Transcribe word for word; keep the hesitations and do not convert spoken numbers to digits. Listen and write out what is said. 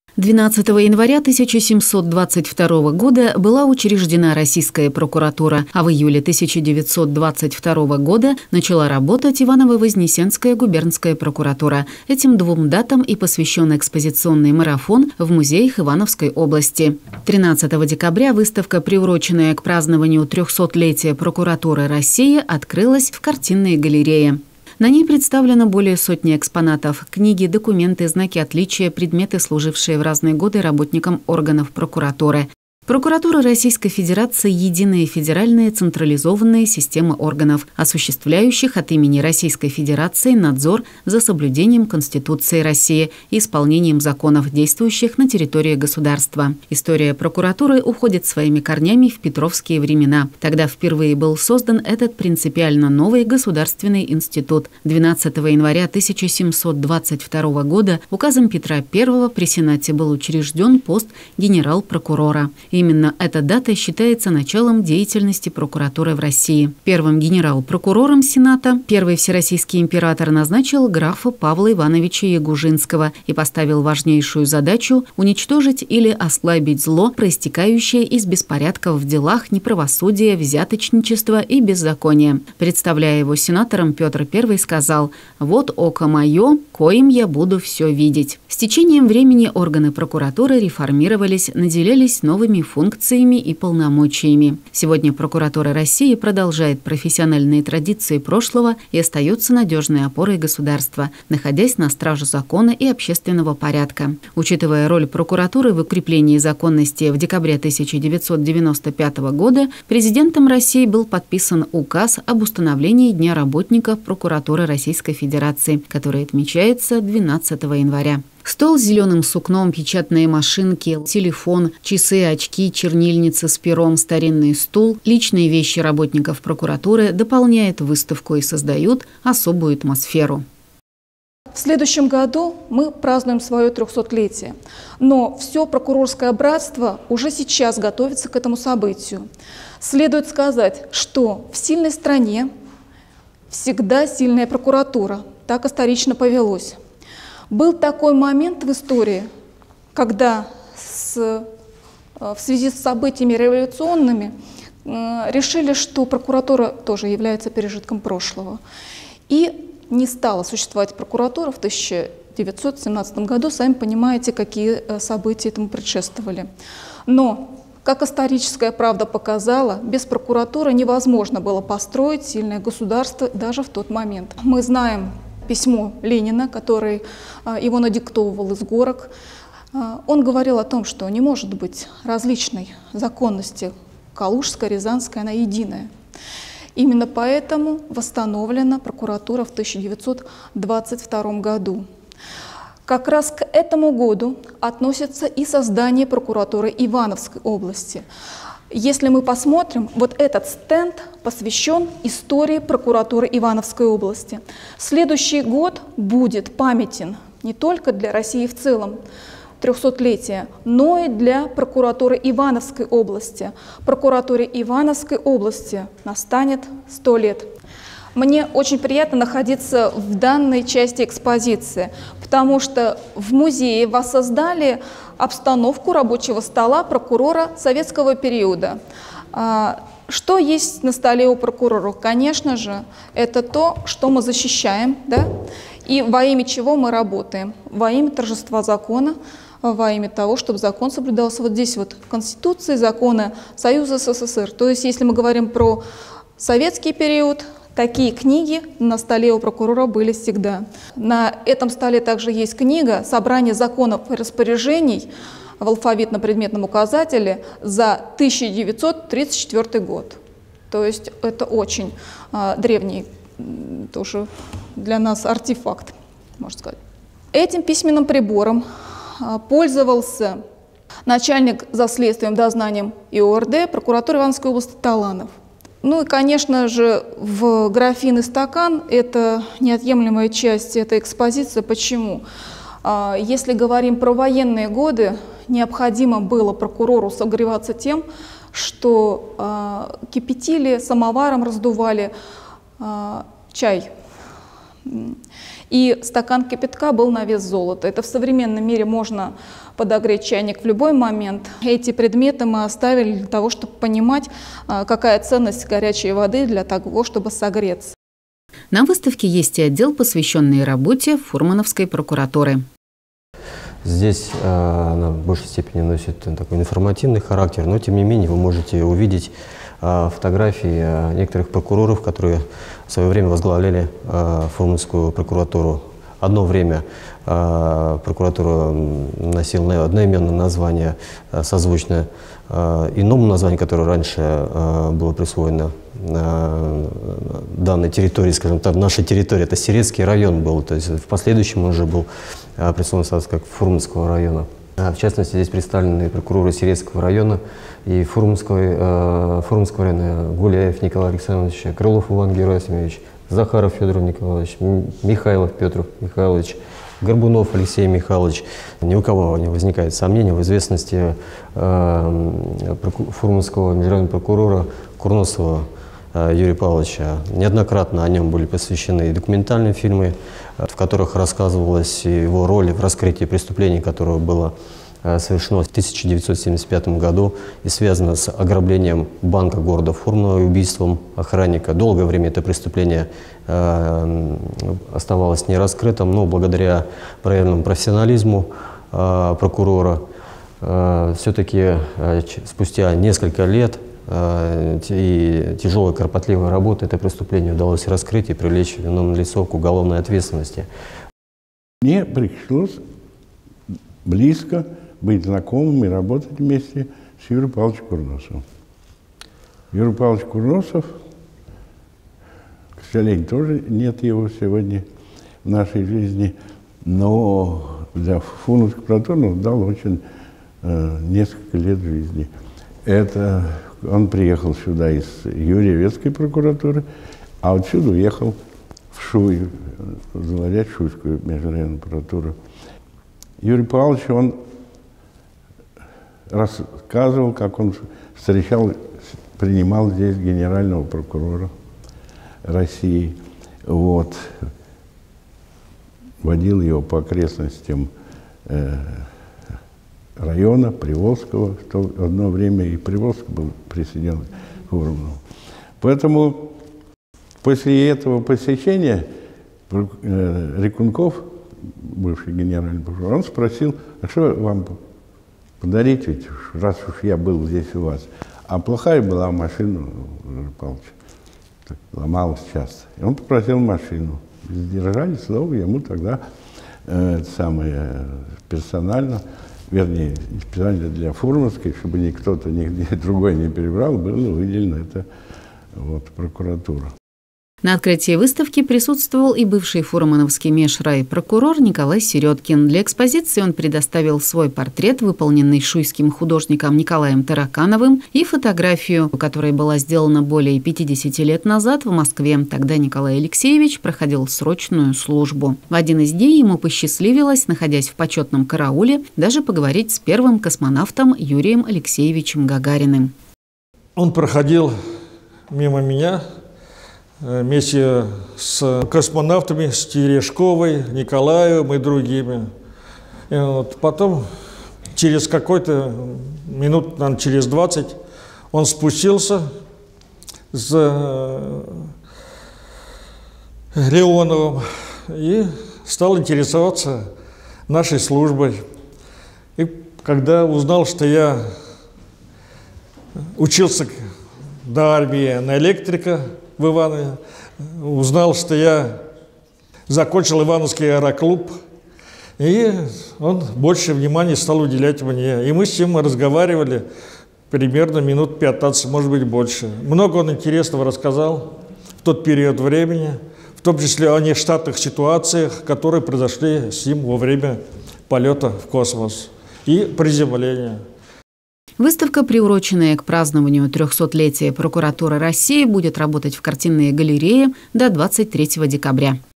двенадцатого января тысяча семьсот двадцать второго года была учреждена Российская прокуратура, а в июле тысяча девятьсот двадцать второго года начала работать Иваново-Вознесенская губернская прокуратура. Этим двум датам и посвящен экспозиционный марафон в музеях Ивановской области. тринадцатого декабря выставка, приуроченная к празднованию трехсотлетия прокуратуры России, открылась в картинной галерее. На ней представлено более сотни экспонатов: книги, документы, знаки отличия, предметы, служившие в разные годы работникам органов прокуратуры. Прокуратура Российской Федерации – единая федеральная централизованная система органов, осуществляющих от имени Российской Федерации надзор за соблюдением Конституции России и исполнением законов, действующих на территории государства. История прокуратуры уходит своими корнями в петровские времена. Тогда впервые был создан этот принципиально новый государственный институт. двенадцатого января тысяча семьсот двадцать второго года указом Петра Первого при Сенате был учрежден пост генерал-прокурора. Именно эта дата считается началом деятельности прокуратуры в России. Первым генерал-прокурором Сената первый всероссийский император назначил графа Павла Ивановича Ягужинского и поставил важнейшую задачу уничтожить или ослабить зло, проистекающее из беспорядков в делах, неправосудия, взяточничества и беззакония. Представляя его сенатором, Петр Первый сказал: «Вот око мое, коим я буду все видеть». С течением времени органы прокуратуры реформировались, наделялись новыми функциями и полномочиями. Сегодня прокуратура России продолжает профессиональные традиции прошлого и остается надежной опорой государства, находясь на страже закона и общественного порядка. Учитывая роль прокуратуры в укреплении законности, в декабре тысяча девятьсот девяносто пятого года президентом России был подписан указ об установлении Дня работника прокуратуры Российской Федерации, который отмечается двенадцатого января. Стол с зеленым сукном, печатные машинки, телефон, часы, очки, чернильница с пером, старинный стул, личные вещи работников прокуратуры дополняют выставку и создают особую атмосферу. В следующем году мы празднуем свое трехсотлетие, но все прокурорское братство уже сейчас готовится к этому событию. Следует сказать, что в сильной стране всегда сильная прокуратура, так исторично повелось. Был такой момент в истории, когда с, в связи с событиями революционными решили, что прокуратура тоже является пережитком прошлого. И не стала существовать прокуратура в тысяча девятьсот семнадцатом году. Сами понимаете, какие события этому предшествовали. Но, как историческая правда показала, без прокуратуры невозможно было построить сильное государство даже в тот момент. Мы знаем письмо Ленина, который его надиктовывал из горок. Он говорил о том, что не может быть различной законности. Калужская, Рязанская, она единая. Именно поэтому восстановлена прокуратура в тысяча девятьсот двадцать втором году. Как раз к этому году относится и создание прокуратуры Ивановской области. Если мы посмотрим, вот этот стенд посвящен истории прокуратуры Ивановской области. Следующий год будет памятен не только для России в целом, трехсотлетия, но и для прокуратуры Ивановской области. Прокуратуре Ивановской области настанет сто лет. Мне очень приятно находиться в данной части экспозиции, потому что в музее воссоздали обстановку рабочего стола прокурора советского периода. Что есть на столе у прокурора? Конечно же, это то, что мы защищаем, да? И во имя чего мы работаем. Во имя торжества закона, во имя того, чтобы закон соблюдался вот здесь вот в Конституции, законы Союза СССР. То есть, если мы говорим про советский период, такие книги на столе у прокурора были всегда. На этом столе также есть книга «Собрание законов и распоряжений» в алфавитно-предметном указателе за тысяча девятьсот тридцать четвёртый год. То есть это очень а, древний тоже для нас артефакт, можно сказать. Этим письменным прибором а, пользовался начальник за следствием, дознанием и О Р Д прокуратуры Ивановской области Таланов. Ну и, конечно же, в графин и стакан – это неотъемлемая часть этой экспозиции. Почему? Если говорим про военные годы, необходимо было прокурору согреваться тем, что кипятили, самоваром раздували чай. И стакан кипятка был на вес золота. Это в современном мире можно подогреть чайник в любой момент. Эти предметы мы оставили для того, чтобы понимать, какая ценность горячей воды для того, чтобы согреться. На выставке есть и отдел, посвященный работе Фурмановской прокуратуры. Здесь э, она в большей степени носит такой информативный характер, но тем не менее вы можете увидеть э, фотографии э, некоторых прокуроров, которые в свое время возглавляли э, Фурманскую прокуратуру. Одно время э, прокуратура носила одноименное название, э, созвучное э, иному названию, которое раньше э, было присвоено э, данной территории, скажем так, нашей территории. Это Серецкий район был, то есть в последующем он уже был э, присвоен статус как Фурманского района. В частности, здесь представлены прокуроры Серецкого района и Фурманского, э, Фурманского района: Гуляев Николай Александрович, Крылов Иван Герасимович, Захаров Федор Николаевич, Михайлов Петр Михайлович, Горбунов Алексей Михайлович. Ни у кого не возникает сомнений в известности э, фурманского международного прокурора Курносова э, Юрия Павловича. Неоднократно о нем были посвящены и документальные фильмы, в которых рассказывалась его роль в раскрытии преступления, которое было совершено в тысяча девятьсот семьдесят пятом году и связано с ограблением банка города Фурманова и убийством охранника. Долгое время это преступление э, оставалось нераскрытым, но благодаря проявленному профессионализму э, прокурора э, все-таки э, спустя несколько лет э, и тяжелой кропотливой работы это преступление удалось раскрыть и привлечь виновное лицо к уголовной ответственности. Мне пришлось близко быть знакомым и работать вместе с Юрием Павловичем Курносовым. Юрий Павлович Курносов, к сожалению, тоже нет его сегодня в нашей жизни, но для Фурманской прокуратуры он дал очень э, несколько лет жизни. Это он приехал сюда из Юрьевецкой прокуратуры, а отсюда уехал в Шуй, возглавлять Шуйскую межрайонную прокуратуру. Юрий Павлович, он рассказывал, как он встречал, принимал здесь генерального прокурора России, вот, водил его по окрестностям э, района Приволжского, в то одно время и Приволжск был присоединен к Фурманову. Поэтому после этого посещения э, Рекунков, бывший генеральный прокурор, он спросил: а что вам подарить, ведь раз уж я был здесь у вас. А плохая была машина у Юрия Павловича, ломалась часто. И он попросил машину. Сдержали слово, ему тогда э, самое персонально, вернее, специально для Фурманской, чтобы никто-то нигде другой не перебрал, было выделено это вот, прокуратура. На открытии выставки присутствовал и бывший фурмановский межрайпрокурор Николай Середкин. Для экспозиции он предоставил свой портрет, выполненный шуйским художником Николаем Таракановым, и фотографию, которая была сделана более пятидесяти лет назад в Москве. Тогда Николай Алексеевич проходил срочную службу. В один из дней ему посчастливилось, находясь в почетном карауле, даже поговорить с первым космонавтом Юрием Алексеевичем Гагариным. Он проходил мимо меня вместе с космонавтами, с Терешковой, Николаевым и другими. И вот потом, через какой-то минут, наверное, через двадцать, он спустился с Леоновым и стал интересоваться нашей службой. И когда узнал, что я учился до армии на электрика в Иванове, узнал, что я закончил Ивановский аэроклуб, и он больше внимания стал уделять мне. И мы с ним разговаривали примерно минут пятнадцать, может быть, больше. Много он интересного рассказал в тот период времени, в том числе о нештатных ситуациях, которые произошли с ним во время полета в космос и приземления. Выставка, приуроченная к празднованию трехсотлетия прокуратуры России, будет работать в картинной галерее до двадцать третьего декабря.